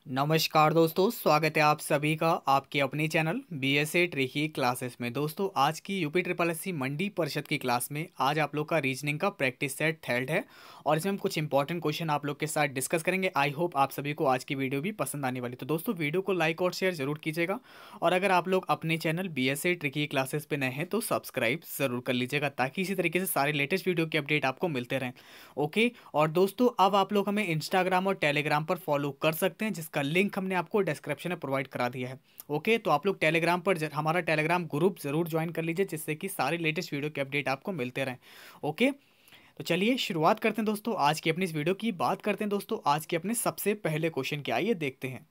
नमस्कार दोस्तों, स्वागत है आप सभी का आपके अपने चैनल बीएसए ट्रिकी क्लासेस में। दोस्तों आज की यूपी ट्रिपल एससी मंडी परिषद की क्लास में आज आप लोग का रीजनिंग का प्रैक्टिस सेट थर्ड है और इसमें हम कुछ इंपॉर्टेंट क्वेश्चन आप लोग के साथ डिस्कस करेंगे। आई होप आप सभी को आज की वीडियो भी पसंद आने वाली। तो दोस्तों वीडियो को लाइक और शेयर जरूर कीजिएगा और अगर आप लोग अपने चैनल बीएसए ट्रिकी क्लासेस पर नए हैं तो सब्सक्राइब जरूर कर लीजिएगा ताकि इसी तरीके से सारे लेटेस्ट वीडियो के अपडेट आपको मिलते रहें। ओके, और दोस्तों अब आप लोग हमें इंस्टाग्राम और टेलीग्राम पर फॉलो कर सकते हैं जिसका लिंक हमने आपको डिस्क्रिप्शन में प्रोवाइड करा दिया है। ओके, तो आप लोग टेलीग्राम पर हमारा टेलीग्राम ग्रुप जरूर ज्वाइन कर लीजिए जिससे कि सारे लेटेस्ट वीडियो के अपडेट आपको मिलते रहें। ओके, तो चलिए शुरुआत करते हैं दोस्तों आज की अपनी इस वीडियो की। बात करते हैं दोस्तों आज के अपने सबसे पहले क्वेश्चन की, आइए देखते हैं।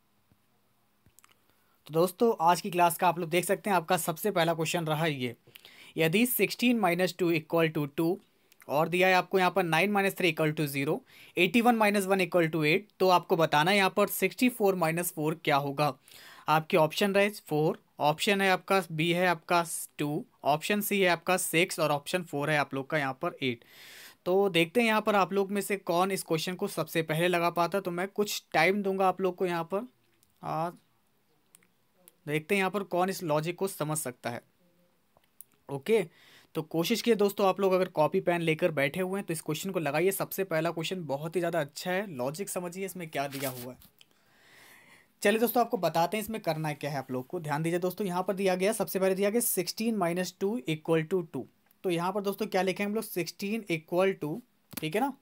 तो दोस्तों आज की क्लास का आप लोग देख सकते हैं आपका सबसे पहला क्वेश्चन रहा ये, यदि 16 - 2 = 2 और दिया है आपको यहाँ पर 9 - 3 = 0, 81 - 1 = 8, तो आपको बताना है यहाँ पर 64 - 4 क्या होगा। आपके ऑप्शन रहे 4, ऑप्शन है आपका बी है आपका 2, ऑप्शन सी है आपका 6 और ऑप्शन 4 है आप लोग का यहाँ पर 8। तो देखते हैं यहाँ पर आप लोग में से कौन इस क्वेश्चन को सबसे पहले लगा पाता। तो मैं कुछ टाइम दूंगा आप लोग को यहाँ पर, आ, देखते हैं यहाँ पर कौन इस लॉजिक को समझ सकता है। ओके, तो कोशिश किए दोस्तों आप लोग अगर कॉपी पेन लेकर बैठे हुए हैं तो इस क्वेश्चन को लगाइए। सबसे पहला क्वेश्चन बहुत ही ज़्यादा अच्छा है, लॉजिक समझिए इसमें क्या दिया हुआ है। चलिए दोस्तों आपको बताते हैं इसमें करना है क्या है। आप लोग को ध्यान दीजिए दोस्तों, यहाँ पर दिया गया सबसे पहले दिया गया 16 - 2 = 2। तो यहाँ पर दोस्तों क्या लिखेंगे हम लोग 16 = ठीक है ना,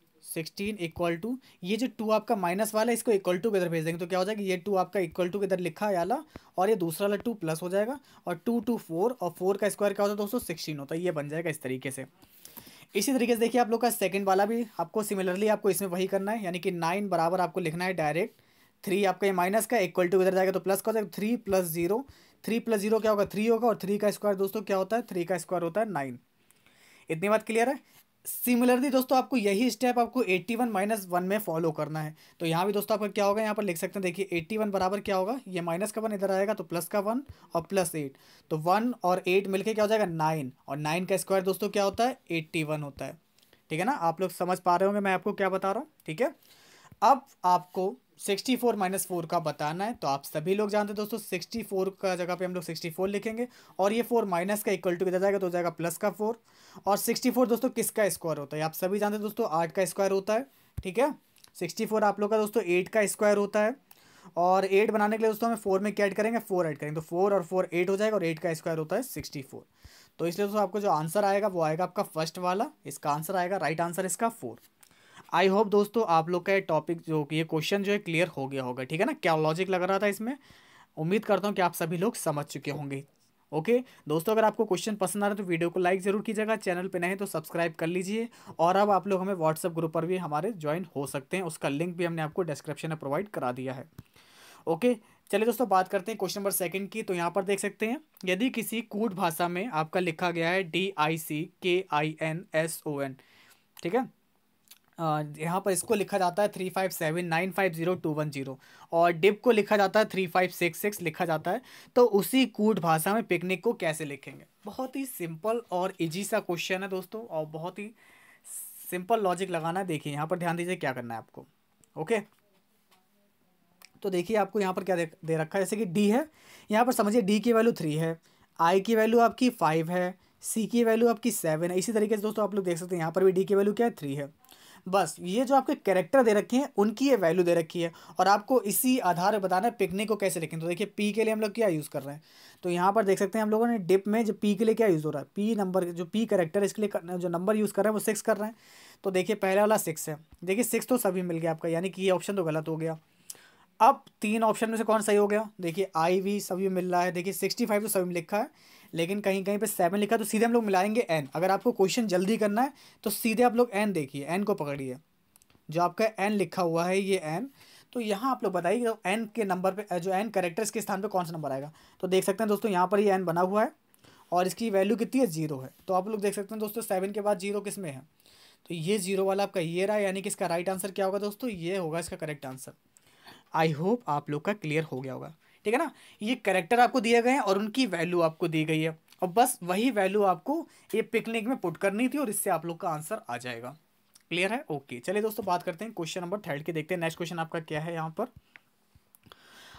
16 = ये जो 2 आपका माइनस वाला है इसको इक्वल टू की इधर भेज देंगे तो क्या हो जाएगा, ये 2 आपका इक्वल टू की इधर लिखा है आला और ये दूसरा वाला 2 प्लस हो जाएगा और 2 2 4 और 4 का स्क्वायर क्या होता है दोस्तों 16 होता है। ये बन जाएगा इस तरीके से। इसी तरीके से देखिए आप लोग का सेकंड वाला भी आपको सिमिलरली आपको इसमें वही करना है, यानी कि 9 बराबर आपको लिखना है डायरेक्ट 3 आपका ये माइनस का इक्वल टू इधर जाएगा तो प्लस का हो जाएगा 3 + 0। 3 + 0 क्या होगा 3 होगा और 3 का स्क्वायर दोस्तों क्या होता है, 3 का स्क्वायर होता है 9। इतनी बात क्लियर है। सिमिलरली दोस्तों आपको यही स्टेप आपको 81 - 1 में फॉलो करना है। तो यहाँ भी दोस्तों आपका क्या होगा, यहाँ पर लिख सकते हैं देखिए 81 बराबर क्या होगा, ये माइनस का 1 इधर आएगा तो प्लस का 1 और प्लस 8, तो 1 और 8 मिलके क्या हो जाएगा 9 और 9 का स्क्वायर दोस्तों क्या होता है 81 होता है। ठीक है ना, आप लोग समझ पा रहे होंगे मैं आपको क्या बता रहा हूँ। ठीक है, अब आपको 64 - 4 का बताना है। तो आप सभी लोग जानते हैं दोस्तों 64 का जगह पे हम लोग 64 लिखेंगे और ये 4 माइनस का इक्वल टू किधर जाएगा तो हो जाएगा प्लस का 4। और 64 दोस्तों किसका स्क्वायर होता है, आप सभी जानते हैं दोस्तों 8 का स्क्वायर होता है। ठीक है, 64 आप लोग का दोस्तों 8 का स्क्वायर होता है और 8 बनाने के लिए दोस्तों हमें 4 में क्या ऐड करेंगे, 4 ऐड करेंगे तो 4 और 4 8 हो जाएगा और 8 का स्क्वायर होता है 64। तो इसलिए दोस्तों आपको जो आंसर आएगा वो आएगा आपका फर्स्ट वाला, इसका आंसर आएगा, राइट आंसर इसका 4। आई होप दोस्तों आप लोग का ये टॉपिक जो कि ये क्वेश्चन जो है क्लियर हो गया होगा। ठीक है ना, क्या लॉजिक लग रहा था इसमें, उम्मीद करता हूँ कि आप सभी लोग समझ चुके होंगे। ओके दोस्तों, अगर आपको क्वेश्चन पसंद आ रहा है तो वीडियो को लाइक जरूर कीजिएगा, चैनल पे नए हैं तो सब्सक्राइब कर लीजिए और अब आप लोग हमें व्हाट्सएप ग्रुप पर भी हमारे ज्वाइन हो सकते हैं, उसका लिंक भी हमने आपको डिस्क्रिप्शन में प्रोवाइड करा दिया है। ओके, चलिए दोस्तों बात करते हैं क्वेश्चन नंबर सेकंड की। तो यहाँ पर देख सकते हैं, यदि किसी कूट भाषा में आपका लिखा गया है DICKINSON, ठीक है, यहाँ पर इसको लिखा जाता है 357950210 और डिप को लिखा जाता है 3566 लिखा जाता है। तो उसी कूट भाषा में पिकनिक को कैसे लिखेंगे। बहुत ही सिंपल और इजी सा क्वेश्चन है दोस्तों और बहुत ही सिंपल लॉजिक लगाना है। देखिए यहाँ पर ध्यान दीजिए क्या करना है आपको। ओके, तो देखिए आपको यहाँ पर क्या दे रखा है, जैसे कि डी है, यहाँ पर समझिए डी की वैल्यू 3 है, आई की वैल्यू आपकी 5 है, सी की वैल्यू आपकी 7 है। इसी तरीके से दोस्तों आप लोग देख सकते हैं यहाँ पर भी डी की वैल्यू क्या है 3 है। बस ये जो आपके कैरेक्टर दे रखे हैं उनकी ये वैल्यू दे रखी है और आपको इसी आधार पर बताना है पिकनिक को कैसे लिखें। तो देखिए पी के लिए हम लोग क्या यूज़ कर रहे हैं, तो यहाँ पर देख सकते हैं हम लोगों ने डिप में जो पी के लिए क्या यूज़ हो रहा है, पी नंबर जो पी कैरेक्टर है इसके लिए जो नंबर यूज़ कर रहे हैं वो 6 कर रहे हैं। तो देखिए पहले वाला 6 है, देखिए 6 तो सभी मिल गया आपका, यानी कि ये ऑप्शन तो गलत हो गया। अब 3 ऑप्शन में से कौन सही हो गया, देखिए आई वी सभी मिल रहा है, देखिए 65 तो सभी में लिखा है लेकिन कहीं कहीं पे 7 लिखा है, तो सीधे हम लोग मिलाएंगे एन। अगर आपको क्वेश्चन जल्दी करना है तो सीधे आप लोग एन देखिए, एन को पकड़िए, जो आपका एन लिखा हुआ है ये एन। तो यहाँ आप लोग बताइए तो एन के नंबर पे जो एन कैरेक्टर्स के स्थान पे कौन सा नंबर आएगा। तो देख सकते हैं दोस्तों यहाँ पर ये एन बना हुआ है और इसकी वैल्यू कितनी है 0 है। तो आप लोग देख सकते हैं दोस्तों 7 के बाद 0 किस में है, तो ये 0 वाला आपका ये रहा, यानी कि इसका राइट आंसर क्या होगा दोस्तों, ये होगा इसका करेक्ट आंसर। आई होप आप लोग का क्लियर हो गया होगा। ठीक है ना, ये करेक्टर आपको दिए गए हैं और उनकी वैल्यू आपको दी गई है और बस वही वैल्यू आपको ये पिकनिक में पुट करनी थी और इससे आप लोग का आंसर आ जाएगा। क्लियर है। ओके, चलिए दोस्तों बात करते हैं क्वेश्चन नंबर थर्ड के, देखते हैं नेक्स्ट क्वेश्चन आपका क्या है यहाँ पर।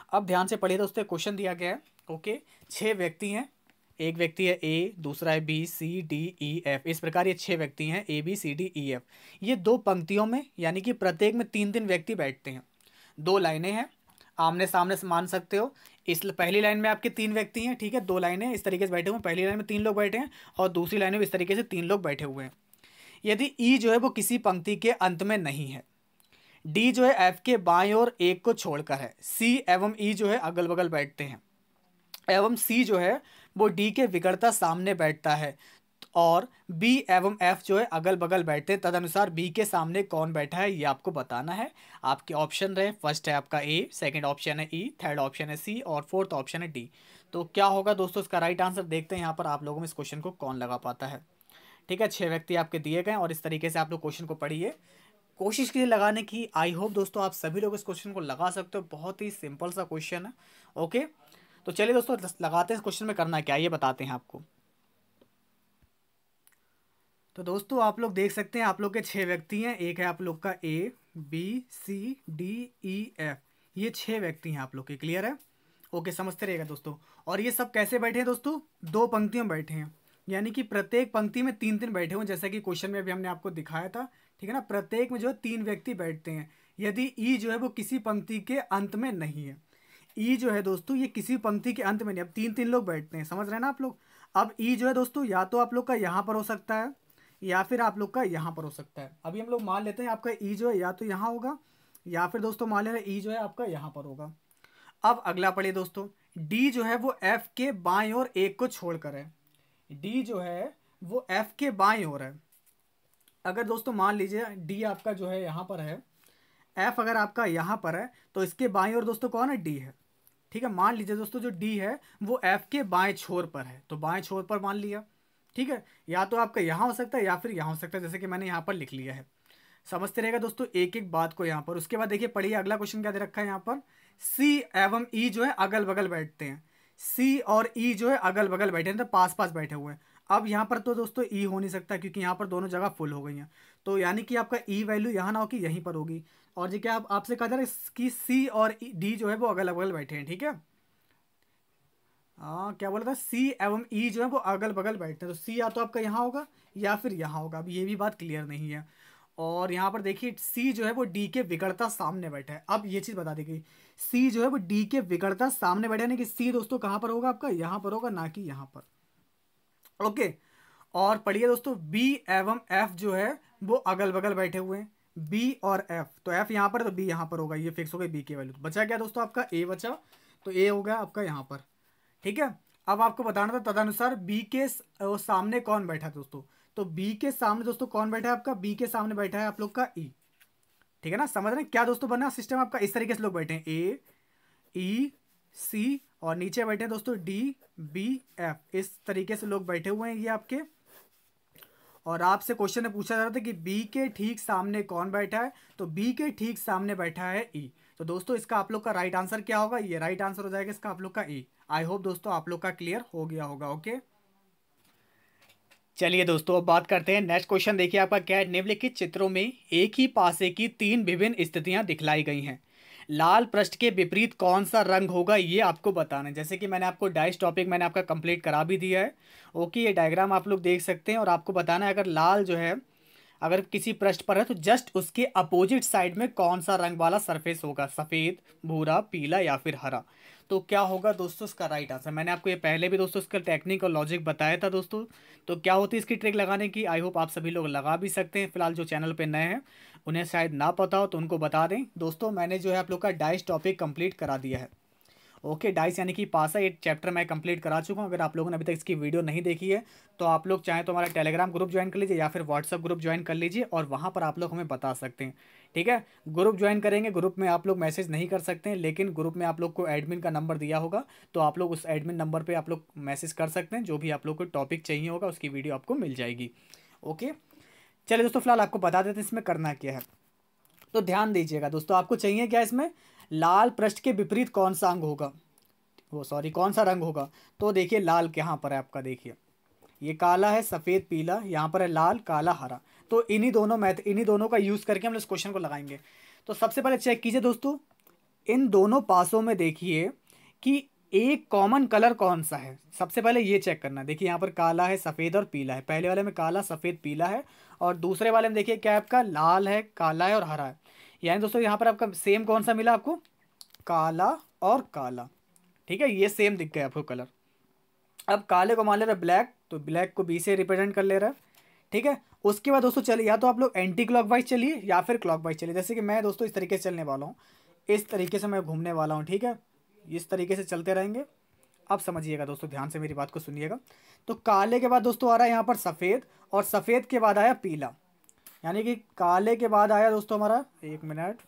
अब ध्यान से पढ़िए दोस्तों, क्वेश्चन दिया गया है। ओके, 6 व्यक्ति हैं। एक व्यक्ति है ए, दूसरा है B, C, D, E, F. इस प्रकार ये 6 व्यक्ति हैं, A, B, C, D, E, F. ये 2 पंक्तियों में, यानी कि प्रत्येक में 3-3 व्यक्ति बैठते हैं। 2 लाइनें हैं, आमने सामने से मान सकते हो। इस पहली लाइन में आपके 3 व्यक्ति हैं, ठीक है। 2 लाइनें इस तरीके से बैठे हुए हैं, पहली लाइन में 3 लोग बैठे हैं और दूसरी लाइन में इस तरीके से 3 लोग बैठे हुए हैं। यदि ई जो है वो किसी पंक्ति के अंत में नहीं है, डी जो है एफ के बाएं और एक को छोड़कर है, सी एवं ई जो है अगल बगल बैठते हैं, एवं सी जो है वो डी के विकटता सामने बैठता है, और बी एवं एफ जो है अगल बगल बैठते हैं, तदनुसार बी के सामने कौन बैठा है ये आपको बताना है। आपके ऑप्शन रहे, फर्स्ट है आपका ए, सेकंड ऑप्शन है ई, थर्ड ऑप्शन है सी और फोर्थ ऑप्शन है डी। तो क्या होगा दोस्तों इसका राइट आंसर, देखते हैं यहाँ पर आप लोगों में इस क्वेश्चन को कौन लगा पाता है। ठीक है, 6 व्यक्ति आपके दिए गए और इस तरीके से आप लोग क्वेश्चन को पढ़िए, कोशिश कीजिए लगाने की। आई होप दोस्तों आप सभी लोग इस क्वेश्चन को लगा सकते हो, बहुत ही सिंपल सा क्वेश्चन है। ओके, तो चलिए दोस्तों लगाते हैं इस क्वेश्चन में करना क्या ये बताते हैं आपको। तो दोस्तों आप लोग देख सकते हैं, आप लोग के 6 व्यक्ति हैं। एक है आप लोग का A, B, C, D, E, F. ये 6 व्यक्ति हैं आप लोग के, क्लियर है। ओके, समझते रहेगा दोस्तों। और ये सब कैसे बैठे हैं दोस्तों, 2 पंक्तियों में बैठे हैं, यानी कि प्रत्येक पंक्ति में 3-3 बैठे हुए, जैसा कि क्वेश्चन में अभी हमने आपको दिखाया था। ठीक है ना, प्रत्येक में जो है 3 व्यक्ति बैठते हैं। यदि ई जो है वो किसी पंक्ति के अंत में नहीं है, ई जो है दोस्तों ये किसी पंक्ति के अंत में नहीं, अब 3-3 लोग बैठते हैं, समझ रहे हैं ना आप लोग। अब ई जो है दोस्तों या तो आप लोग का यहाँ पर हो सकता है या फिर आप लोग का यहाँ पर हो सकता है। अभी हम लोग मान लेते हैं आपका ई जो है या तो यहाँ होगा या फिर दोस्तों मान लेना ई जो है आपका यहाँ पर होगा। अब अगला पढ़िए दोस्तों, डी जो है वो एफ के बाएं ओर एक को छोड़कर है। डी जो है वो एफ के बाएं ओर है। अगर दोस्तों मान लीजिए डी आपका जो है यहाँ पर है, एफ अगर आपका यहाँ पर है तो इसके बाएं ओर दोस्तों कौन है, डी है। ठीक है, मान लीजिए दोस्तों जो डी है वो एफ के बाएं छोर पर है, तो बाएं छोर पर मान लिया। ठीक है, या तो आपका यहाँ हो सकता है या फिर यहाँ हो सकता है, जैसे कि मैंने यहाँ पर लिख लिया है। समझते रहेगा दोस्तों एक एक बात को यहाँ पर। उसके बाद देखिए पढ़िए अगला क्वेश्चन क्या दे रखा है यहाँ पर, सी एवं ई जो है अगल बगल बैठते हैं। सी और ई जो है अगल बगल बैठे हैं, तो पास पास बैठे हुए हैं। अब यहाँ पर तो दोस्तों ई हो नहीं सकता क्योंकि यहाँ पर दोनों जगह फुल हो गई हैं, तो यानी कि आपका ई वैल्यू यहाँ ना हो कि यहीं पर होगी। और जी क्या आपसे कहा जा रहा है कि सी और डी जो है वो अगल बगल बैठे हैं। ठीक है, हाँ क्या बोला था, सी एवं ई जो है वो अगल बगल बैठते हैं, तो सी या तो आपका यहाँ होगा या फिर यहाँ होगा। अब ये भी बात क्लियर नहीं है। और यहाँ पर देखिए सी जो है वो डी के विकटता सामने बैठा है। अब ये चीज़ बता दी गई, सी जो है वो डी के विकटता सामने बैठा है, यानी कि सी दोस्तों कहाँ पर होगा आपका, यहाँ पर होगा, ना कि यहाँ पर। ओके, और पढ़िए दोस्तों बी एवं एफ जो है वो अगल बगल बैठे हुए हैं, बी और एफ। तो एफ यहाँ पर तो बी यहाँ पर होगा, ये फिक्स हो गई बी की वैल्यू। तो बचा क्या दोस्तों आपका ए बचा, तो ए हो गया आपका यहाँ पर। ठीक है, अब आपको बताना था तदनुसार बी के सामने कौन बैठा है दोस्तों। तो बी के सामने दोस्तों कौन बैठा है आपका, बी के सामने बैठा है आप लोग का ई। ठीक है ना, समझ रहे हैं क्या दोस्तों बना सिस्टम आपका, इस तरीके से लोग बैठे हैं, ए, ई, सी और नीचे बैठे हैं दोस्तों डी, बी, एफ। इस तरीके से लोग बैठे हुए हैं ये आपके। और आपसे क्वेश्चन में पूछा जा रहा था कि बी के ठीक सामने कौन बैठा है, तो बी के ठीक सामने बैठा है ई। तो दोस्तों इसका आप लोग का राइट आंसर क्या होगा, ये राइट आंसर हो जाएगा इसका आप लोग का ई। आई होप दोस्तों आप लोग का क्लियर हो गया होगा। ओके, चलिए दोस्तों अब बात करते हैं नेक्स्ट क्वेश्चन। देखिए आपका क्या है, निम्नलिखित चित्रों में एक ही पासे की 3 विभिन्न स्थितियां दिखलाई गई हैं, लाल पृष्ठ के विपरीत कौन सा रंग होगा ये आपको बताना है। जैसे कि मैंने आपको डाइस टॉपिक मैंने आपका कंप्लीट करा भी दिया है। ओके, ये डायग्राम आप लोग देख सकते हैं और आपको बताना है अगर लाल जो है अगर किसी पृष्ठ पर है तो जस्ट उसके अपोजिट साइड में कौन सा रंग वाला सरफेस होगा, सफ़ेद, भूरा, पीला या फिर हरा। तो क्या होगा दोस्तों इसका राइट आंसर, मैंने आपको ये पहले भी दोस्तों इसका टेक्निक और लॉजिक बताया था दोस्तों। तो क्या होती है इसकी ट्रिक लगाने की, आई होप आप सभी लोग लगा भी सकते हैं। फिलहाल जो चैनल पे नए हैं उन्हें शायद ना पता हो तो उनको बता दें दोस्तों, मैंने जो है आप लोग का डाइस टॉपिक कंप्लीट करा दिया है। ओके, डाइस यानी कि पासा, एक चैप्टर मैं कंप्लीट करा चुका हूँ। अगर आप लोगों ने अभी तक इसकी वीडियो नहीं देखी है तो आप लोग चाहें तो हमारा टेलीग्राम ग्रुप ज्वाइन कर लीजिए या फिर व्हाट्सअप ग्रुप ज्वाइन कर लीजिए और वहाँ पर आप लोग हमें बता सकते हैं। ठीक है, ग्रुप ज्वाइन करेंगे, ग्रुप में आप लोग मैसेज नहीं कर सकते हैं, लेकिन ग्रुप में आप लोग को एडमिन का नंबर दिया होगा, तो आप लोग उस एडमिन नंबर पर आप लोग मैसेज कर सकते हैं। जो भी आप लोग को टॉपिक चाहिए होगा उसकी वीडियो आपको मिल जाएगी। ओके, चलिए दोस्तों फिलहाल आपको बता देते हैं इसमें करना क्या है। तो ध्यान दीजिएगा दोस्तों, आपको चाहिए क्या इसमें, लाल पृष्ठ के विपरीत कौन सा अंग होगा, वो सॉरी कौन सा रंग होगा। तो देखिए लाल यहाँ पर है आपका, देखिए ये काला है, सफ़ेद, पीला, यहाँ पर है लाल, काला, हरा। तो इन्हीं दोनों का यूज़ करके हम इस क्वेश्चन को लगाएंगे। तो सबसे पहले चेक कीजिए दोस्तों, इन दोनों पासों में देखिए कि एक कॉमन कलर कौन सा है। सबसे पहले ये चेक करना, देखिए यहाँ पर काला है, सफ़ेद और पीला है। पहले वाले में काला सफ़ेद पीला है और दूसरे वाले में देखिए क्या है, आपका लाल है, काला है और हरा है। यानी दोस्तों यहाँ पर आपका सेम कौन सा मिला आपको, काला और काला। ठीक है, ये सेम दिख गया आपको कलर। अब काले को मान ले रहा है ब्लैक, तो ब्लैक को बी से रिप्रेजेंट कर ले रहा है। ठीक है, उसके बाद दोस्तों चलिए, या तो आप लोग एंटी क्लॉकवाइज चलिए या फिर क्लॉकवाइज चलिए। जैसे कि मैं दोस्तों इस तरीके से चलने वाला हूँ, इस तरीके से मैं घूमने वाला हूँ। ठीक है, इस तरीके से चलते रहेंगे। अब समझिएगा दोस्तों, ध्यान से मेरी बात को सुनिएगा। तो काले के बाद दोस्तों आ रहा है यहाँ पर सफ़ेद, और सफ़ेद के बाद आया पीला। यानी कि काले के बाद आया दोस्तों हमारा, एक मिनट,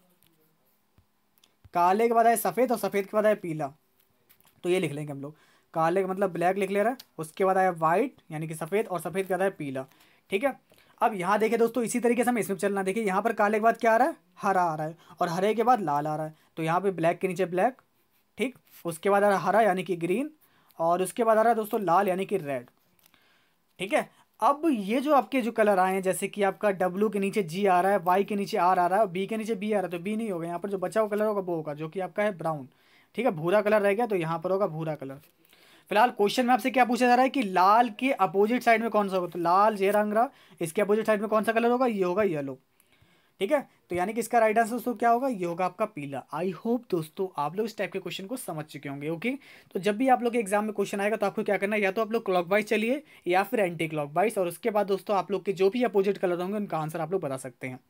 काले के बाद आया सफ़ेद और सफ़ेद के बाद आया पीला। तो ये लिख लेंगे हम लोग, काले का मतलब ब्लैक लिख ले रहा है, उसके बाद आया वाइट यानी कि सफ़ेद, और सफ़ेद के बाद आया पीला। ठीक है, अब यहाँ देखिए दोस्तों, इसी तरीके से हमें इसमें चलना। देखिए यहाँ पर काले के बाद क्या आ रहा है, हरा आ रहा है, और हरे के बाद लाल आ रहा है। तो यहाँ पे ब्लैक के नीचे ब्लैक, ठीक, उसके बाद आ रहा है हरा यानी कि ग्रीन, और उसके बाद आ रहा है दोस्तों लाल यानी कि रेड। ठीक है, अब ये जो आपके जो कलर आए हैं, जैसे कि आपका डब्लू के नीचे जी आ रहा है, वाई के नीचे आर आ रहा है, बी के नीचे बी आ रहा है, तो बी नहीं होगा। यहाँ पर जो बचा हुआ कलर होगा वो होगा, जो कि आपका है ब्राउन। ठीक है, भूरा कलर रह गया, तो यहाँ पर होगा भूरा कलर। फिलहाल क्वेश्चन में आपसे क्या पूछा जा रहा है कि लाल के अपोजिट साइड में कौन सा होगा, तो लाल ये रंग रहा, इसके अपोजिट साइड में कौन सा कलर होगा, ये होगा येलो। ठीक है, तो यानी कि इसका राइट आंसर दोस्तों क्या होगा, ये होगा आपका पीला। आई होप दोस्तों आप लोग इस टाइप के क्वेश्चन को समझ चुके होंगे। ओके, तो जब भी आप लोग के एग्जाम में क्वेश्चन आएगा तो आपको क्या करना है, या तो आप लोग क्लॉकवाइज चलिए या फिर एंटी क्लॉकवाइज, और उसके बाद दोस्तों आप लोग के जो भी अपोजिट कलर होंगे उनका आंसर आप लोग बता सकते हैं।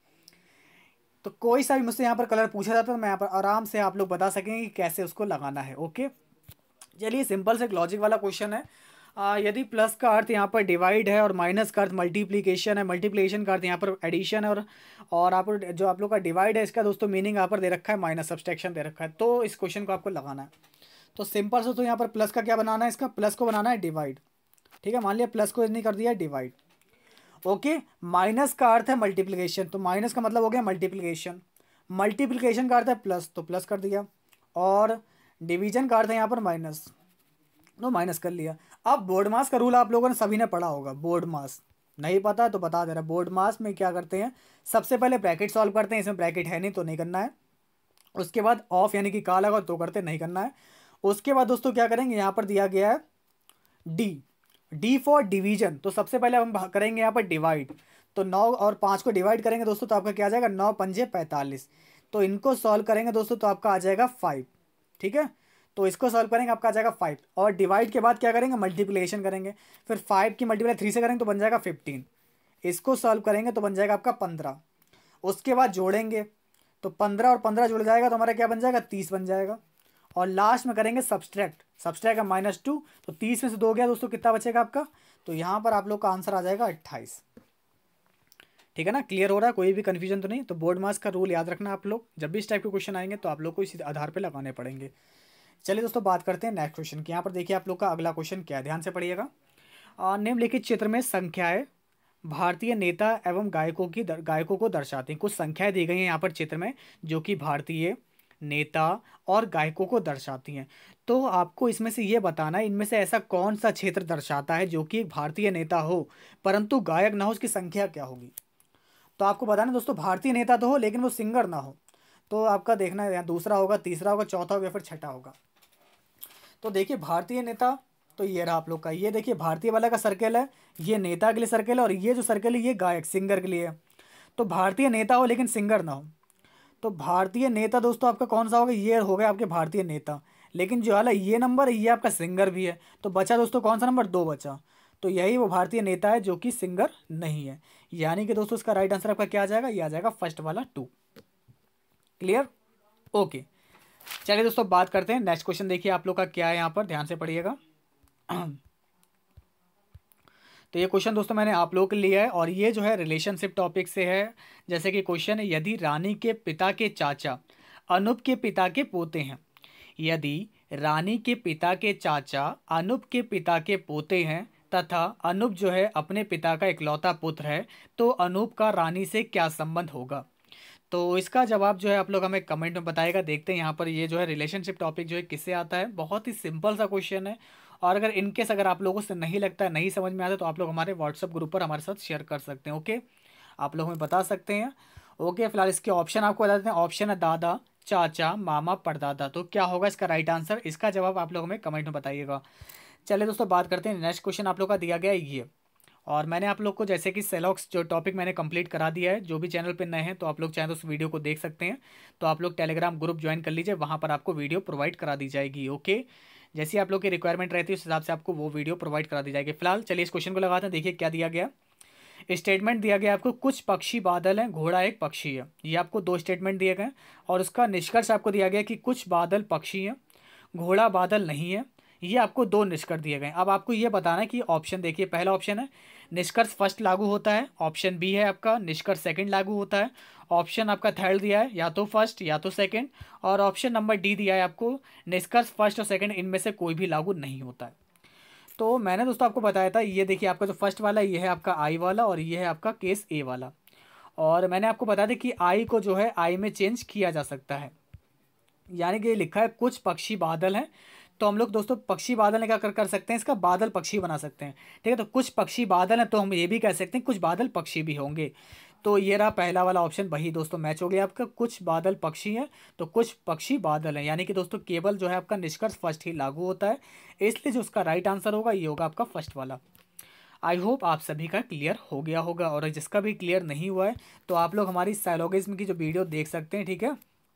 तो कोई सा भी मुझसे यहाँ पर कलर पूछा जाता है तो मैं यहाँ पर आराम से आप लोग बता सकेंगे कि कैसे उसको लगाना है। ओके, चलिए सिंपल से लॉजिक वाला क्वेश्चन है। यदि प्लस का अर्थ यहाँ पर डिवाइड है और माइनस का अर्थ मल्टीप्लिकेशन है, मल्टीप्लिकेशन का अर्थ यहाँ पर एडिशन है, और आप जो आप लोग का डिवाइड है इसका दोस्तों मीनिंग यहाँ पर दे रखा है माइनस, सब्सट्रैक्शन दे रखा है। तो इस क्वेश्चन को आपको लगाना है। तो सिंपल से तो यहाँ पर प्लस का क्या बनाना है, इसका प्लस को बनाना है डिवाइड। ठीक है, मान लिया प्लस को नहीं कर दिया डिवाइड। ओके, माइनस का अर्थ है मल्टीप्लिकेशन, तो माइनस का मतलब हो गया मल्टीप्लिकेशन। मल्टीप्लिकेशन का अर्थ है प्लस, तो प्लस कर दिया, और डिवीजन का अर्थ है यहाँ पर माइनस, तो माइनस कर लिया। अब बोर्ड मास का रूल आप लोगों ने सभी ने पढ़ा होगा। बोर्ड मास नहीं पता तो बता दे रहा, बोर्ड मास में क्या करते हैं, सबसे पहले ब्रैकेट सॉल्व करते हैं। इसमें ब्रैकेट है नहीं तो नहीं करना है। उसके बाद ऑफ यानी कि काला का तो करते नहीं करना है। उसके बाद दोस्तों क्या करेंगे, यहाँ पर दिया गया है डी, डी फॉर डिवीजन। तो सबसे पहले हम करेंगे यहाँ पर डिवाइड, तो 9 और 5 को डिवाइड करेंगे दोस्तों तो आपका क्या आ जाएगा, 9 पंजे 45। तो इनको सॉल्व करेंगे दोस्तों तो आपका आ जाएगा 5। ठीक है, तो इसको सॉल्व करेंगे आपका आ जाएगा 5, और डिवाइड के बाद क्या करेंगे, मल्टीप्लिकेशन करेंगे। फिर 5 की मल्टीप्लाई 3 से करेंगे तो बन जाएगा 15। इसको सॉल्व करेंगे तो बन जाएगा आपका 15। उसके बाद जोड़ेंगे तो 15 और 15 जुड़ जाएगा तो हमारा क्या बन जाएगा, 30 बन जाएगा। और लास्ट में करेंगे सब्सट्रैक्ट, सब्सट्रैक्ट का -2, तो 30 में से 2 गया दोस्तों, कितना बचेगा आपका, तो यहाँ पर आप लोग का आंसर आ जाएगा 28। ठीक है ना, क्लियर हो रहा है, कोई भी कन्फ्यूजन तो नहीं। तो बोर्ड मास का रूल याद रखना आप लोग, जब भी इस टाइप के क्वेश्चन आएंगे तो आप लोग को इसी आधार पर लगाने पड़ेंगे। चलिए दोस्तों बात करते हैं नेक्स्ट क्वेश्चन की। यहाँ पर देखिए आप लोग का अगला क्वेश्चन क्या है, ध्यान से पढ़िएगा। निम्नलिखित चित्र में संख्याएं भारतीय नेता एवं गायकों को दर्शाती हैं। कुछ संख्याएं दी गई हैं यहाँ पर चित्र में जो कि भारतीय नेता और गायकों को दर्शाती हैं। तो आपको इसमें से ये बताना है, इनमें से ऐसा कौन सा क्षेत्र दर्शाता है जो कि एक भारतीय नेता हो परंतु गायक ना हो, उसकी संख्या क्या होगी। तो आपको बताना दोस्तों, भारतीय नेता तो हो लेकिन वो सिंगर ना हो। तो आपका देखना है, यहाँ दूसरा होगा, तीसरा होगा, चौथा होगा, या फिर छठा होगा। तो देखिए भारतीय नेता, तो ये रहा आप लोग का, ये देखिए भारतीय वाला का सर्कल है, ये नेता के लिए सर्कल है, और ये जो सर्कल है ये गायक सिंगर के लिए है। तो भारतीय नेता हो लेकिन सिंगर ना हो, तो भारतीय नेता दोस्तों आपका कौन सा होगा, ये हो गया आपके भारतीय नेता। लेकिन जो वाला ये नंबर है ये आपका सिंगर भी है, तो बचा दोस्तों कौन सा नंबर, 2 बचा। तो यही वो भारतीय नेता है जो कि सिंगर नहीं है। यानी कि दोस्तों इसका राइट आंसर आपका क्या आ जाएगा, ये आ जाएगा फर्स्ट वाला 2। Clear, okay. चलिए दोस्तों बात करते हैं नेक्स्ट क्वेश्चन। देखिए आप लोग का क्या है, यहाँ पर ध्यान से पढ़िएगा। तो ये क्वेश्चन दोस्तों मैंने आप लोगों के लिए है, और ये जो है रिलेशनशिप टॉपिक से है। जैसे कि क्वेश्चन है, यदि रानी के पिता के चाचा अनूप के पिता के पोते हैं, यदि रानी के पिता के चाचा अनूप के पिता के पोते हैं तथा अनूप जो है अपने पिता का इकलौता पुत्र है, तो अनूप का रानी से क्या संबंध होगा। तो इसका जवाब जो है आप लोग हमें कमेंट में बताएगा। देखते हैं यहाँ पर ये जो है रिलेशनशिप टॉपिक जो है किससे आता है। बहुत ही सिंपल सा क्वेश्चन है, और अगर इनकेस अगर आप लोगों से नहीं लगता है, नहीं समझ में आता, तो आप लोग हमारे व्हाट्सअप ग्रुप पर हमारे साथ शेयर कर सकते हैं। ओके, आप लोग हमें बता सकते हैं। ओके, फिलहाल इसके ऑप्शन आपको बता देते हैं। ऑप्शन है दादा, चाचा, मामा, परदादा। तो क्या होगा इसका राइट आंसर? इसका जवाब आप लोग हमें कमेंट में बताइएगा। चलिए दोस्तों बात करते हैं, नेक्स्ट क्वेश्चन आप लोग का दिया गया है ये। और मैंने आप लोग को जैसे कि सेलॉक्स जो टॉपिक मैंने कंप्लीट करा दिया है, जो भी चैनल पे नए हैं तो आप लोग चाहें तो उस वीडियो को देख सकते हैं। तो आप लोग टेलीग्राम ग्रुप ज्वाइन कर लीजिए, वहाँ पर आपको वीडियो प्रोवाइड करा दी जाएगी। ओके, जैसी आप लोग की रिक्वायरमेंट रहती है उस हिसाब से आपको वो वीडियो प्रोवाइड करा दी जाएगी। फिलहाल चलिए इस क्वेश्चन को लगाते हैं। देखिए क्या दिया गया, स्टेटमेंट दिया गया आपको, कुछ पक्षी बादल हैं, घोड़ा एक पक्षी है। ये आपको दो स्टेटमेंट दिए गए और उसका निष्कर्ष आपको दिया गया कि कुछ बादल पक्षी हैं, घोड़ा बादल नहीं है। ये आपको दो निष्कर्ष दिए गए। अब आपको ये बताना है कि ऑप्शन देखिए, पहला ऑप्शन है निष्कर्ष फर्स्ट लागू होता है, ऑप्शन बी है आपका निष्कर्ष सेकंड लागू होता है, ऑप्शन आपका थर्ड दिया है या तो फर्स्ट या तो सेकंड, और ऑप्शन नंबर डी दिया है आपको निष्कर्ष फर्स्ट और सेकंड इनमें से कोई भी लागू नहीं होता है। तो मैंने दोस्तों आपको बताया था, ये देखिए आपका जो फर्स्ट वाला ये है आपका आई वाला और ये है आपका केस ए वाला। और मैंने आपको बताया था कि आई को जो है आई में चेंज किया जा सकता है, यानी कि लिखा है कुछ पक्षी बादल हैं, तो हम लोग दोस्तों पक्षी बादल क्या कर सकते हैं, इसका बादल पक्षी बना सकते हैं। ठीक है, तो कुछ पक्षी बादल हैं तो हम ये भी कह सकते हैं कुछ बादल पक्षी भी होंगे। तो ये रहा पहला वाला ऑप्शन, वही दोस्तों मैच हो गया आपका, कुछ बादल पक्षी हैं तो कुछ पक्षी बादल हैं, यानी कि दोस्तों केवल जो है आपका निष्कर्ष फर्स्ट ही लागू होता है, इसलिए जो उसका राइट आंसर होगा ये होगा आपका फर्स्ट वाला। आई होप आप सभी का क्लियर हो गया होगा, और जिसका भी क्लियर नहीं हुआ है तो आप लोग हमारी साइलोगिज्म की जो वीडियो देख सकते हैं। ठीक है,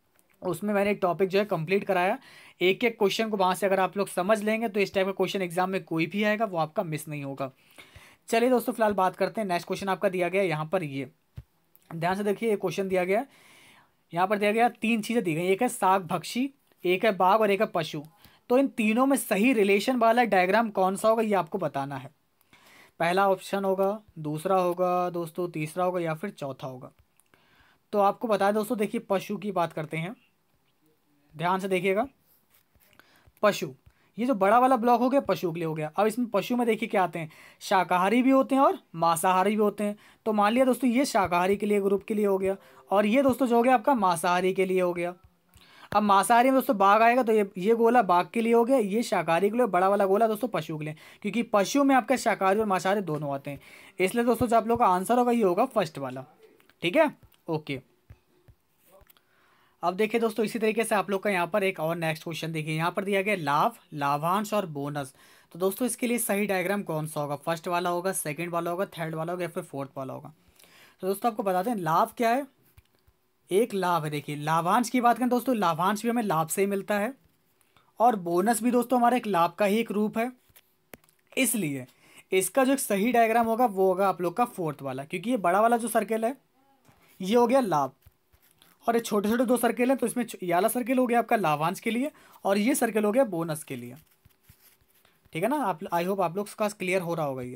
उसमें मैंने एक टॉपिक जो है कंप्लीट कराया, एक एक क्वेश्चन को वहाँ से अगर आप लोग समझ लेंगे तो इस टाइप का क्वेश्चन एग्जाम में कोई भी आएगा वो आपका मिस नहीं होगा। चलिए दोस्तों फिलहाल बात करते हैं, नेक्स्ट क्वेश्चन आपका दिया गया है यहाँ पर, ये ध्यान से देखिए, ये क्वेश्चन दिया गया है, यहाँ पर दिया गया तीन चीज़ें दी गई, एक है साग भक्षी, एक है बाघ और एक है पशु। तो इन तीनों में सही रिलेशन वाला डायग्राम कौन सा होगा ये आपको बताना है। पहला ऑप्शन होगा, दूसरा होगा दोस्तों, तीसरा होगा या फिर चौथा होगा। तो आपको बताया दोस्तों, देखिए पशु की बात करते हैं, ध्यान से देखिएगा। पशु, ये जो बड़ा वाला ब्लॉक हो गया पशु के लिए हो गया। अब इसमें पशु में देखिए क्या आते हैं, शाकाहारी भी होते हैं और मांसाहारी भी होते हैं। तो मान लिया दोस्तों ये शाकाहारी के लिए ग्रुप के लिए हो गया, और ये दोस्तों जो हो गया आपका मांसाहारी के लिए हो गया। अब मांसाहारी में दोस्तों बाघ आएगा, तो ये गोला बाघ के लिए हो गया, ये शाकाहारी के लिए, बड़ा वाला गोला दोस्तों पशु के लिए, क्योंकि पशु में आपका शाकाहारी और मांसाहारी दोनों आते हैं। इसलिए दोस्तों जो आप लोग का आंसर होगा ये होगा फर्स्ट वाला। ठीक है, ओके। अब देखिए दोस्तों इसी तरीके से आप लोग का यहाँ पर एक और नेक्स्ट क्वेश्चन देखिए, यहाँ पर दिया गया लाभ, लाभांश और बोनस। तो दोस्तों इसके लिए सही डायग्राम कौन सा होगा, फर्स्ट वाला होगा, सेकंड वाला होगा, थर्ड वाला होगा या फिर फोर्थ वाला होगा। तो दोस्तों आपको बताते हैं लाभ क्या है, एक लाभ है। देखिए लाभांश की बात करें दोस्तों, लाभांश भी हमें लाभ से ही मिलता है, और बोनस भी दोस्तों हमारा एक लाभ का ही एक रूप है। इसलिए इसका जो एक सही डायग्राम होगा वो होगा आप लोग का फोर्थ वाला, क्योंकि ये बड़ा वाला जो सर्कल है ये हो गया लाभ, और ये छोटे छोटे दो सर्किल हैं, तो इसमें ये वाला सर्किल हो गया आपका लाभांश के लिए और ये सर्किल हो गया बोनस के लिए। ठीक है ना, आप आई होप आप लोग का क्लियर हो रहा होगा ये।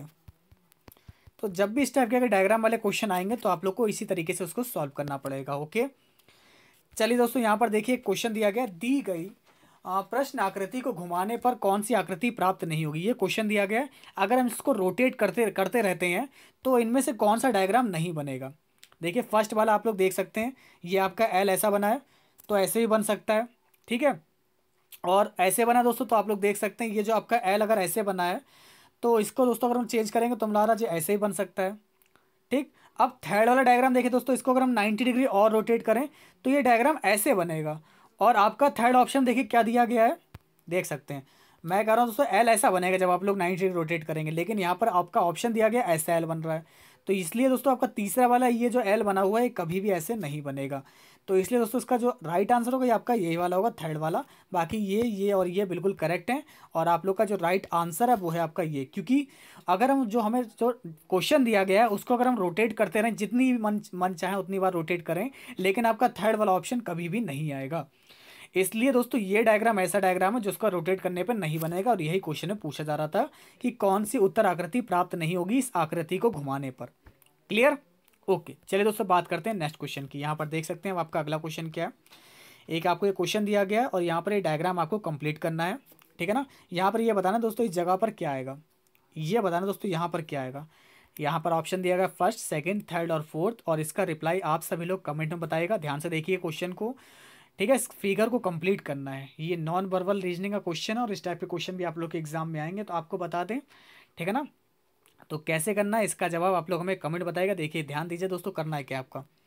तो जब भी इस टाइप के अगर डायग्राम वाले क्वेश्चन आएंगे तो आप लोग को इसी तरीके से उसको सॉल्व करना पड़ेगा। ओके, चलिए दोस्तों यहाँ पर देखिए क्वेश्चन दिया गया, दी गई प्रश्न आकृति को घुमाने पर कौन सी आकृति प्राप्त नहीं होगी। ये क्वेश्चन दिया गया है, अगर हम इसको रोटेट करते करते रहते हैं तो इनमें से कौन सा डायग्राम नहीं बनेगा। देखिए फर्स्ट वाला आप लोग देख सकते हैं, ये आपका एल ऐसा बना है तो ऐसे भी बन सकता है। ठीक है, और ऐसे बना दोस्तों तो आप लोग देख सकते हैं ये जो आपका एल अगर ऐसे बना है तो इसको दोस्तों अगर हम चेंज करेंगे तो हमारा जो ऐसे ही बन सकता है। ठीक, अब थर्ड वाला डायग्राम देखिए दोस्तों, इसको अगर हम 90 डिग्री और रोटेट करें तो ये डायग्राम ऐसे बनेगा। और आपका थर्ड ऑप्शन देखिए क्या दिया गया है, देख सकते हैं, मैं कह रहा हूँ दोस्तों एल ऐसा बनेगा जब आप लोग 90 डिग्री रोटेट करेंगे, लेकिन यहाँ पर आपका ऑप्शन दिया गया ऐसा एल बन रहा है। तो इसलिए दोस्तों आपका तीसरा वाला ये जो एल बना हुआ है कभी भी ऐसे नहीं बनेगा। तो इसलिए दोस्तों इसका जो राइट आंसर होगा ये आपका यही वाला होगा, थर्ड वाला। बाकी ये और ये बिल्कुल करेक्ट है, और आप लोग का जो राइट आंसर है वो है आपका ये, क्योंकि अगर हम जो हमें जो क्वेश्चन दिया गया है उसको अगर हम रोटेट करते रहें, जितनी मन चाहे उतनी बार रोटेट करें, लेकिन आपका थर्ड वाला ऑप्शन कभी भी नहीं आएगा। इसलिए दोस्तों ये डायग्राम ऐसा डायग्राम है जिसका रोटेट करने पर नहीं बनेगा, और यही क्वेश्चन में पूछा जा रहा था कि कौन सी उत्तर आकृति प्राप्त नहीं होगी इस आकृति को घुमाने पर। Clear, okay. चलिए दोस्तों बात करते हैं नेक्स्ट क्वेश्चन की। यहाँ पर देख सकते हैं आपका अगला क्वेश्चन क्या है, एक आपको ये क्वेश्चन दिया गया है और यहाँ पर ये डायग्राम आपको कंप्लीट करना है। ठीक है ना, यहाँ पर ये बताना दोस्तों इस जगह पर क्या आएगा, ये बताना दोस्तों यहाँ पर क्या आएगा। यहाँ पर ऑप्शन दिया गया फर्स्ट, सेकंड, थर्ड और फोर्थ, और इसका रिप्लाई आप सभी लोग कमेंट में बताइएगा। ध्यान से देखिए क्वेश्चन को। ठीक है, इस फिगर को कंप्लीट करना है, ये नॉन वर्बल रीजनिंग का क्वेश्चन है, और इस टाइप के क्वेश्चन भी आप लोग के एग्जाम में आएंगे तो आपको बता दें। ठीक है ना, तो कैसे करना है इसका जवाब आप लोग हमें कमेंट बताइएगा। देखिए ध्यान दीजिए दोस्तों, करना है क्या आपका,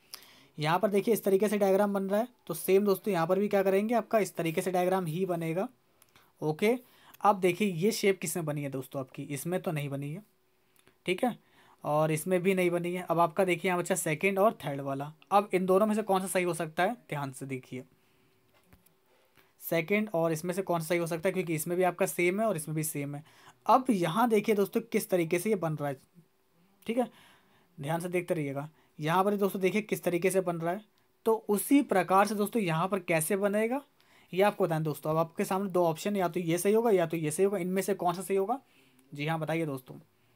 यहाँ पर देखिए इस तरीके से डायग्राम बन रहा है, तो सेम दोस्तों यहाँ पर भी क्या करेंगे, आपका इस तरीके से डायग्राम ही बनेगा। ओके, अब देखिए ये शेप किसमें बनी है दोस्तों, आपकी इसमें तो नहीं बनी है, ठीक है, और इसमें भी नहीं बनी है। अब आपका देखिए यहाँ बच्चा सेकंड और थर्ड वाला, अब इन दोनों में से कौन सा सही हो सकता है, ध्यान से देखिए, सेकंड और इसमें से कौन सा सही हो सकता है, क्योंकि इसमें भी आपका सेम है और इसमें भी सेम है। अब यहाँ देखिए दोस्तों किस तरीके से ये बन रहा है, ठीक है, ध्यान से देखते रहिएगा। यहाँ पर दोस्तों देखिए किस तरीके से बन रहा है, तो उसी प्रकार से दोस्तों यहाँ पर कैसे बनेगा ये आपको बताएं दोस्तों। अब आपके सामने दो ऑप्शन, या तो ये सही होगा या तो ये सही होगा, इनमें से कौन सा सही होगा, जी हाँ बताइए दोस्तों।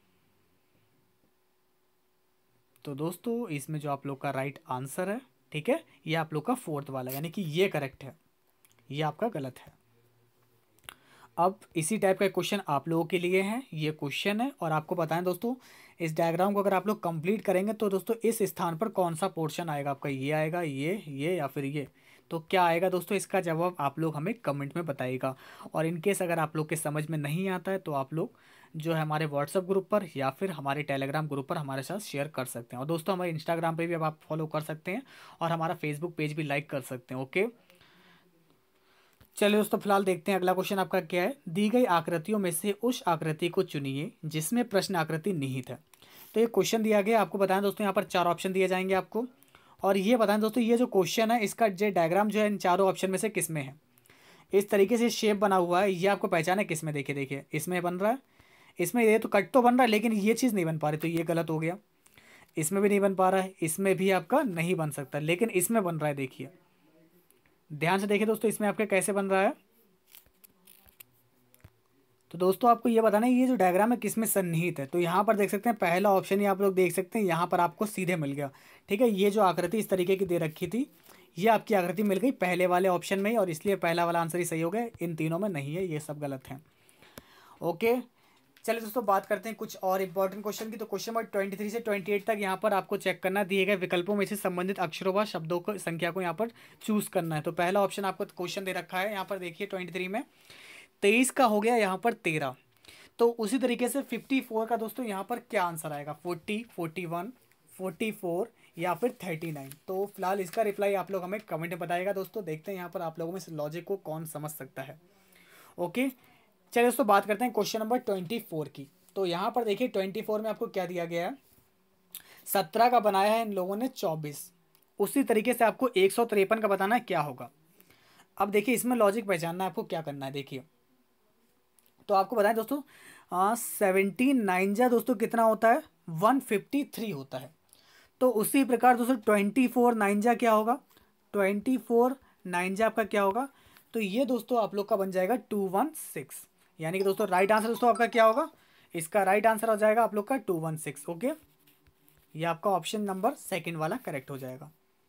तो दोस्तों इसमें जो आप लोग का राइट आंसर है, ठीक है, ये आप लोग का फोर्थ वाला, यानी कि ये करेक्ट है, ये आपका गलत है। अब इसी टाइप का क्वेश्चन आप लोगों के लिए है, ये क्वेश्चन है, और आपको बताएं दोस्तों इस डायग्राम को अगर आप लोग कंप्लीट करेंगे तो दोस्तों इस स्थान पर कौन सा पोर्शन आएगा आपका, ये आएगा, ये या फिर ये, तो क्या आएगा दोस्तों, इसका जवाब आप लोग हमें कमेंट में बताइएगा। और इनकेस अगर आप लोग के समझ में नहीं आता है तो आप लोग जो है हमारे व्हाट्सअप ग्रुप पर या फिर हमारे टेलीग्राम ग्रुप पर हमारे साथ शेयर कर सकते हैं। और दोस्तों हमारे इंस्टाग्राम पे भी अब आप फॉलो कर सकते हैं और हमारा फेसबुक पेज भी लाइक कर सकते हैं। ओके, चलिए दोस्तों फिलहाल देखते हैं अगला क्वेश्चन आपका क्या है। दी गई आकृतियों में से उस आकृति को चुनिए जिसमें प्रश्न आकृति निहित है। तो ये क्वेश्चन दिया गया, आपको बताएं दोस्तों यहाँ पर चार ऑप्शन दिए जाएंगे आपको, और ये बताएं दोस्तों ये जो क्वेश्चन है इसका जो डायग्राम जो है इन चारों ऑप्शन में से किस में है। इस तरीके से शेप बना हुआ है, ये आपको पहचाना है किस में, देखिए देखिए इसमें बन रहा है, इसमें ये तो कट तो बन रहा है लेकिन ये चीज़ नहीं बन पा रही, तो ये गलत हो गया। इसमें भी नहीं बन पा रहा है, इसमें भी आपका नहीं बन सकता, लेकिन इसमें बन रहा है, देखिए ध्यान से देखिए दोस्तों इसमें आपका कैसे बन रहा है। तो दोस्तों आपको ये बताना है ये जो डायग्राम है किसमें सन्निहित है। तो यहाँ पर देख सकते हैं पहला ऑप्शन ही आप लोग देख सकते हैं, यहाँ पर आपको सीधे मिल गया, ठीक है, ये जो आकृति इस तरीके की दे रखी थी ये आपकी आकृति मिल गई पहले वाले ऑप्शन में ही, और इसलिए पहला वाला आंसर ही सही हो गया, इन तीनों में नहीं है, ये सब गलत हैं। ओके, चलिए दोस्तों बात करते हैं कुछ और इंपॉर्टेंट क्वेश्चन की। तो क्वेश्चन नंबर 23 से 28 तक यहाँ पर आपको चेक करना, दिए गए विकल्पों में से संबंधित अक्षरों व शब्दों को संख्या को यहाँ पर चूज करना है। तो पहला ऑप्शन आपको क्वेश्चन दे रखा है यहाँ पर देखिए 23 में 23 का हो गया यहाँ पर 13, तो उसी तरीके से 54 का दोस्तों यहाँ पर क्या आंसर आएगा, 40, 41, 44 या फिर 39। तो फिलहाल इसका रिप्लाई आप लोग हमें कमेंट में बताइएगा दोस्तों, देखते हैं यहाँ पर आप लोगों में से लॉजिक को कौन समझ सकता है। ओके, चलिए दोस्तों बात करते हैं क्वेश्चन नंबर 24 की। तो यहाँ पर देखिए 24 में आपको क्या दिया गया है, 17 का बनाया है इन लोगों ने 24, उसी तरीके से आपको 153 का बताना है क्या होगा। अब देखिए इसमें लॉजिक पहचानना है आपको, क्या करना है देखिए, तो आपको बताएं दोस्तों 17 दोस्तों कितना होता है, 153 होता है। तो उसी प्रकार दोस्तों 24 क्या होगा, 24 आपका क्या होगा, तो ये दोस्तों आप लोग का बन जाएगा 216, यानी कि दोस्तों राइट आंसर दोस्तों आपका क्या होगा, इसका राइट आंसर हो जाएगा आप लोग का 216। ओके, ये आपका ऑप्शन नंबर सेकंड वाला करेक्ट हो जाएगा।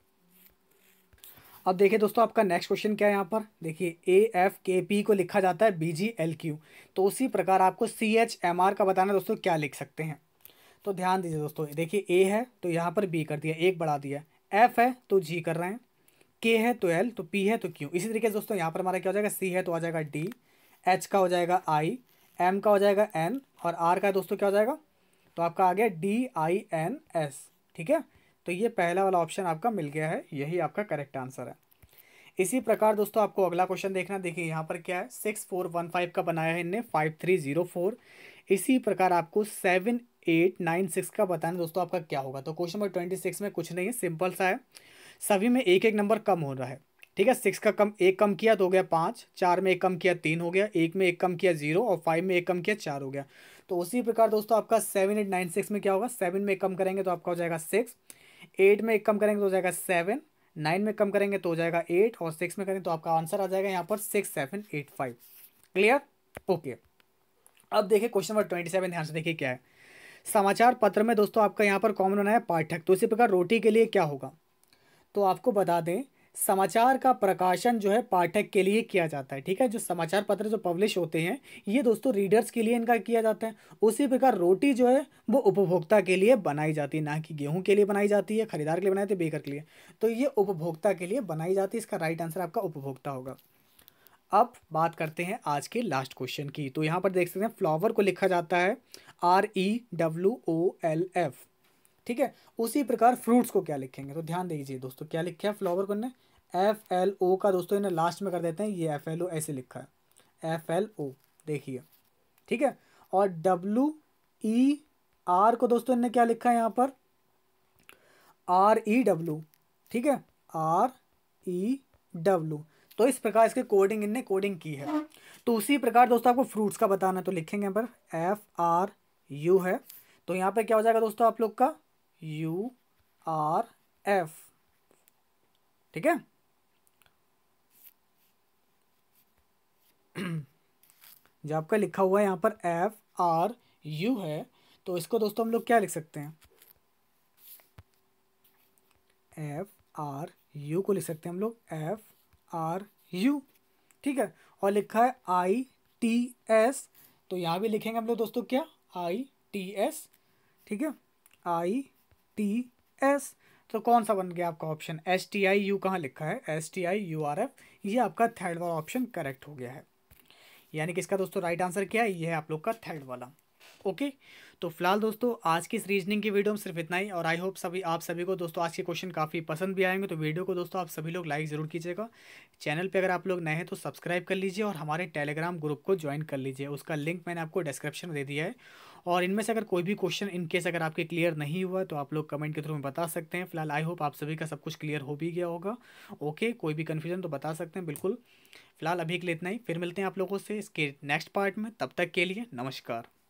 अब देखिए दोस्तों आपका नेक्स्ट क्वेश्चन क्या है, यहाँ पर देखिए AFKP को लिखा जाता है BGLQ, तो उसी प्रकार आपको CHMR का बताना दोस्तों क्या लिख सकते हैं। तो ध्यान दीजिए दोस्तों, देखिए A है तो यहाँ पर B कर दिया, एक बढ़ा दिया, F है तो G कर रहे हैं, K है तो L, तो P है तो Q। इसी तरीके से दोस्तों यहाँ पर हमारा क्या हो जाएगा, C है तो आ जाएगा D, H का हो जाएगा I, M का हो जाएगा N, और R का दोस्तों क्या हो जाएगा, तो आपका आ गया DINS, ठीक है। तो ये पहला वाला ऑप्शन आपका मिल गया है, यही आपका करेक्ट आंसर है। इसी प्रकार दोस्तों आपको अगला क्वेश्चन देखना, देखिए यहाँ पर क्या है, 6415 का बनाया है इनने 5304। इसी प्रकार आपको 7896 का बताना दोस्तों आपका क्या होगा। तो क्वेश्चन नंबर 26 में कुछ नहीं है, सिंपल सा है, सभी में एक एक नंबर कम हो रहा है, ठीक है, 6 का कम एक कम किया तो हो गया 5, 4 में एक कम किया 3 हो गया, 1 में एक कम किया 0, और 5 में एक कम किया 4 हो गया। तो उसी प्रकार दोस्तों आपका 7896 में क्या होगा, 7 में एक कम करेंगे तो आपका हो जाएगा 6, 8 में एक कम करेंगे तो हो जाएगा 7, 9 में कम करेंगे तो हो जाएगा 8, और 6 में करेंगे तो आपका आंसर आ जाएगा यहाँ पर 6785। Clear, okay. अब देखिए क्वेश्चन नंबर 27, ध्यान से देखिए क्या है, समाचार पत्र में दोस्तों आपका यहाँ पर कॉमन बना है पाठक, तो इसी प्रकार रोटी के लिए क्या होगा। तो आपको बता दें समाचार का प्रकाशन जो है पाठक के लिए किया जाता है, ठीक है, जो समाचार पत्र जो पब्लिश होते हैं ये दोस्तों रीडर्स के लिए इनका किया जाता है। उसी प्रकार रोटी जो है वो उपभोक्ता के लिए बनाई जाती है, ना कि गेहूं के लिए बनाई जाती है, खरीदार के लिए बनाई जाती है, बेकर के लिए, तो ये उपभोक्ता के लिए बनाई जाती है, इसका राइट आंसर आपका उपभोक्ता होगा। अब बात करते हैं आज के लास्ट क्वेश्चन की। तो यहाँ पर देख सकते हैं फ्लावर को लिखा जाता है REWOLF, ठीक है। उसी प्रकार फ्रूट्स को क्या लिखेंगे, तो ध्यान दीजिए दोस्तों, क्या लिखा है फ्लावर को ने FLO का दोस्तों इन्हें लास्ट में कर देते हैं, ये FLO ऐसे लिखा है FLO, देखिए, ठीक है। और WER को दोस्तों इन्हें क्या लिखा है यहाँ पर REW, ठीक है, REW। तो इस प्रकार इसके कोडिंग इनने कोडिंग की है। तो उसी प्रकार दोस्तों आपको फ्रूट्स का बताना है, तो लिखेंगे यहाँ पर FRU है, तो यहाँ पे क्या हो जाएगा दोस्तों आप लोग का URF, ठीक है। जो आपका लिखा हुआ है यहाँ पर FRU है, तो इसको दोस्तों हम लोग क्या लिख सकते हैं, FRU को लिख सकते हैं हम लोग FRU, ठीक है। और लिखा है ITS, तो यहाँ भी लिखेंगे हम लोग दोस्तों क्या ITS, ठीक है, ITS। तो कौन सा बन गया आपका ऑप्शन STIU, कहाँ लिखा है STIURF, ये आपका थर्ड वाला ऑप्शन करेक्ट हो गया है। यानी कि इसका दोस्तों राइट आंसर क्या है, ये है आप लोग का थर्ड वाला। ओके, तो फिलहाल दोस्तों आज की इस रीजनिंग की वीडियो में सिर्फ इतना ही, और आई होप आप सभी को दोस्तों आज के क्वेश्चन काफ़ी पसंद भी आएंगे। तो वीडियो को दोस्तों आप सभी लोग लाइक ज़रूर कीजिएगा। चैनल पे अगर आप लोग नए हैं तो सब्सक्राइब कर लीजिए, और हमारे टेलीग्राम ग्रुप को ज्वाइन कर लीजिए, उसका लिंक मैंने आपको डिस्क्रिप्शन में दे दिया है। और इनमें से अगर कोई भी क्वेश्चन इन केस अगर आपके क्लियर नहीं हुआ तो आप लोग कमेंट के थ्रू में बता सकते हैं। फिलहाल आई होप आप सभी का सब कुछ क्लियर हो भी गया होगा। ओके, कोई भी कन्फ्यूजन तो बता सकते हैं बिल्कुल। फिलहाल अभी के लिए इतना ही, फिर मिलते हैं आप लोगों से इसके नेक्स्ट पार्ट में, तब तक के लिए नमस्कार।